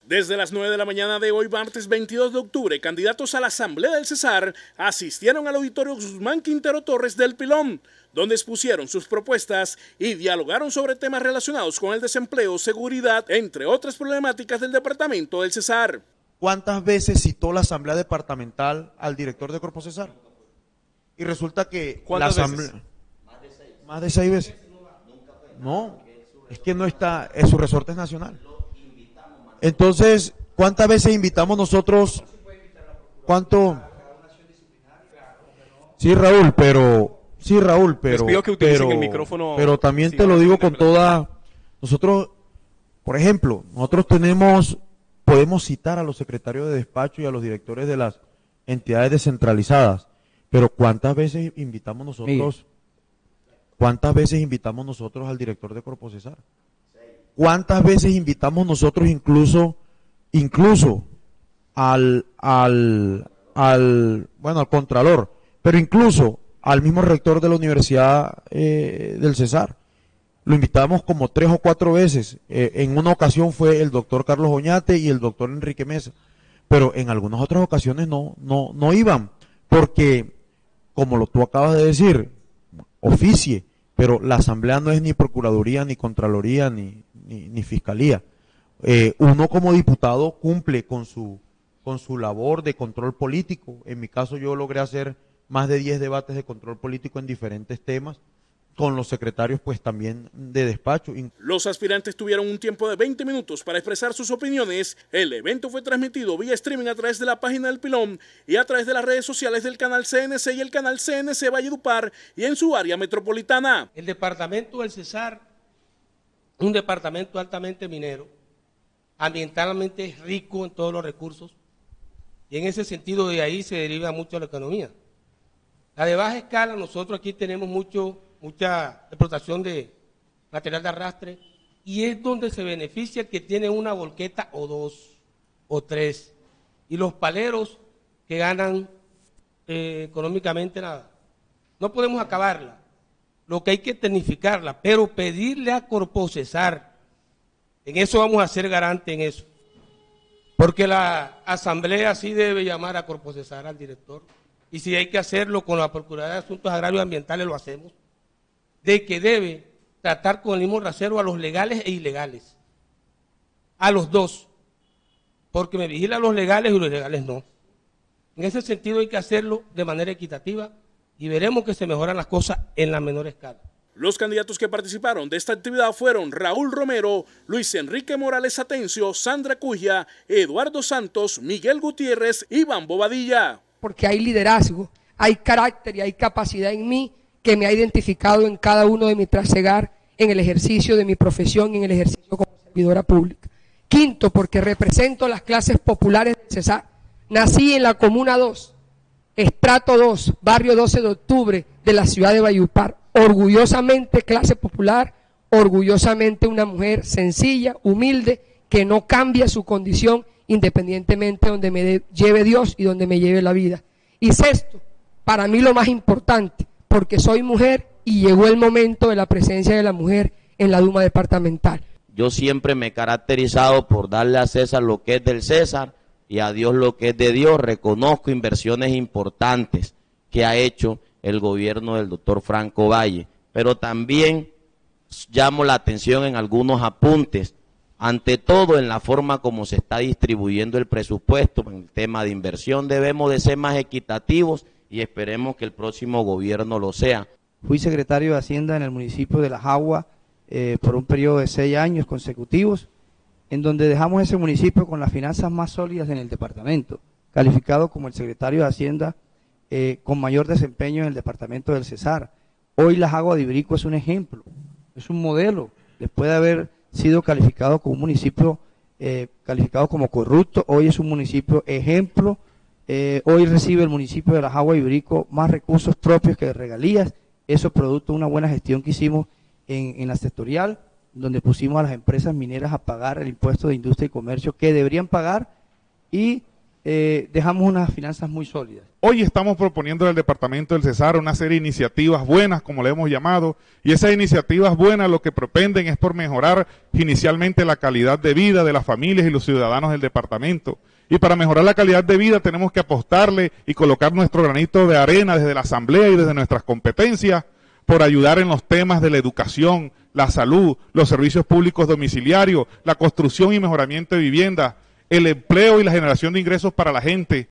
Desde las 9 de la mañana de hoy, martes 22 de octubre, candidatos a la Asamblea del Cesar asistieron al auditorio Guzmán Quintero Torres del Pilón, donde expusieron sus propuestas y dialogaron sobre temas relacionados con el desempleo, seguridad, entre otras problemáticas del departamento del Cesar. ¿Cuántas veces citó la Asamblea Departamental al director de Corpo Cesar? Y resulta que la Asamblea... ¿Más de 6 veces? No, es que no está, su resorte es nacional. Entonces, ¿cuántas veces invitamos nosotros? ¿Cuánto? Sí, Raúl, pero les pido que utilicen el micrófono. Pero también te lo digo con toda, nosotros, por ejemplo, podemos citar a los secretarios de despacho y a los directores de las entidades descentralizadas, pero ¿cuántas veces invitamos nosotros? ¿Cuántas veces invitamos nosotros al director de Corpo Cesar? ¿Cuántas veces invitamos nosotros incluso al Contralor, pero incluso al mismo rector de la Universidad del Cesar? Lo invitamos como 3 o 4 veces. En una ocasión fue el doctor Carlos Oñate y el doctor Enrique Mesa, pero en algunas otras ocasiones no iban, porque, como tú acabas de decir, oficie, pero la Asamblea no es ni Procuraduría, ni Contraloría, ni Fiscalía. Uno como diputado cumple con su labor de control político. En mi caso yo logré hacer más de 10 debates de control político en diferentes temas, con los secretarios pues también de despacho. Los aspirantes tuvieron un tiempo de 20 minutos para expresar sus opiniones. El evento fue transmitido vía streaming a través de la página del Pilón y a través de las redes sociales del canal CNC y el canal CNC Valledupar y en su área metropolitana. El departamento del Cesar, un departamento altamente minero, ambientalmente rico en todos los recursos, y en ese sentido de ahí se deriva mucho la economía. La de baja escala, nosotros aquí tenemos mucha explotación de material de arrastre, y es donde se beneficia el que tiene una volqueta o 2 o 3, y los paleros que ganan económicamente nada. No podemos acabarla, lo que hay que tecnificarla, pero pedirle a Corpo Cesar, en eso vamos a ser garante en eso, porque la Asamblea sí debe llamar a Corpo Cesar al director, y si hay que hacerlo con la Procuraduría de Asuntos Agrarios y Ambientales, lo hacemos, de que debe tratar con el mismo rasero a los legales e ilegales, a los dos, porque me vigila a los legales y los ilegales no. En ese sentido hay que hacerlo de manera equitativa y veremos que se mejoran las cosas en la menor escala. Los candidatos que participaron de esta actividad fueron Raúl Romero, Luis Enrique Morales Atencio, Sandra Cujia, Eduardo Santos, Miguel Gutiérrez y Iván Bobadilla. Porque hay liderazgo, hay carácter y hay capacidad en mí que me ha identificado en cada uno de mi trasegar, en el ejercicio de mi profesión y en el ejercicio como servidora pública. Quinto, porque represento las clases populares del Cesar. Nací en la Comuna 2, Estrato 2, Barrio 12 de Octubre de la ciudad de Valledupar. Orgullosamente clase popular, orgullosamente una mujer sencilla, humilde, que no cambia su condición independientemente donde me lleve Dios y donde me lleve la vida. Y sexto, para mí lo más importante, porque soy mujer y llegó el momento de la presencia de la mujer en la Duma departamental. Yo siempre me he caracterizado por darle a César lo que es del César y a Dios lo que es de Dios. Reconozco inversiones importantes que ha hecho el gobierno del doctor Franco Valle, pero también llamo la atención en algunos apuntes, ante todo en la forma como se está distribuyendo el presupuesto. En el tema de inversión debemos de ser más equitativos y esperemos que el próximo gobierno lo sea. Fui secretario de Hacienda en el municipio de La Jagua por un periodo de 6 años consecutivos, en donde dejamos ese municipio con las finanzas más sólidas en el departamento, calificado como el secretario de Hacienda con mayor desempeño en el departamento del Cesar. Hoy La Jagua de Ibirico es un ejemplo, es un modelo, después de haber sido calificado como un municipio calificado como corrupto, hoy es un municipio ejemplo. Hoy recibe el municipio de La Jagua de Ibirico más recursos propios que de regalías. Eso producto de una buena gestión que hicimos en la sectorial, donde pusimos a las empresas mineras a pagar el impuesto de industria y comercio que deberían pagar, y dejamos unas finanzas muy sólidas. Hoy estamos proponiendo al Departamento del Cesar una serie de iniciativas buenas, como le hemos llamado, y esas iniciativas buenas lo que propenden es por mejorar inicialmente la calidad de vida de las familias y los ciudadanos del departamento. Y para mejorar la calidad de vida tenemos que apostarle y colocar nuestro granito de arena desde la Asamblea y desde nuestras competencias por ayudar en los temas de la educación, la salud, los servicios públicos domiciliarios, la construcción y mejoramiento de viviendas, el empleo y la generación de ingresos para la gente,